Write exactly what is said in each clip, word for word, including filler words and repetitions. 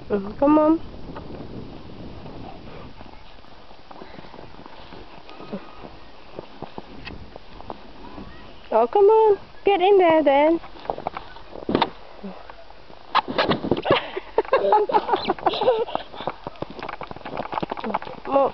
Mm, come on. Oh, come on. Get in there then. Mom.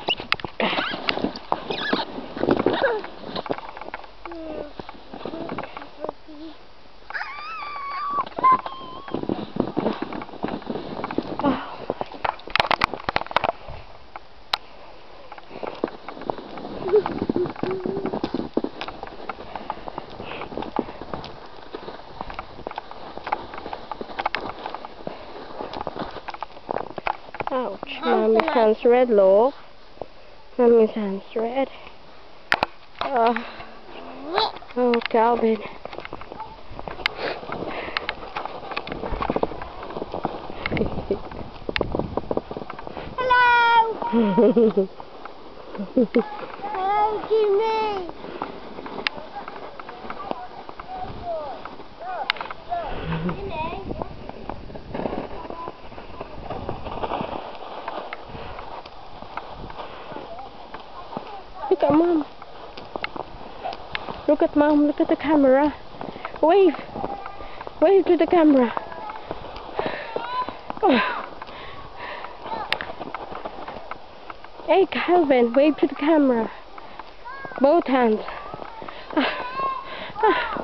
Ouch, Mommy's hand's red, look. Mommy's hand's red. Uh, oh, Calvin. Hello! Hello, Jimmy! Look at Mom. Look at Mom. Look at the camera. Wave. Wave to the camera. Oh. Hey, Calvin. Wave to the camera. Both hands. Ah. Ah.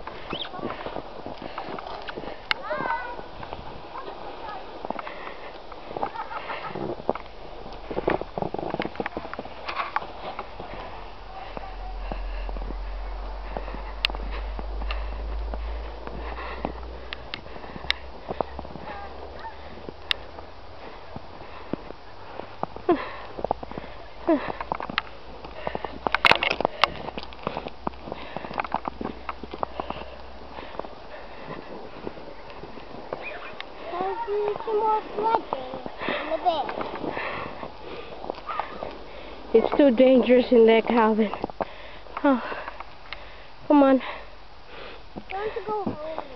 Some more sledding in the bed. It's too dangerous in there, Calvin. Oh. Come on. I want to go home.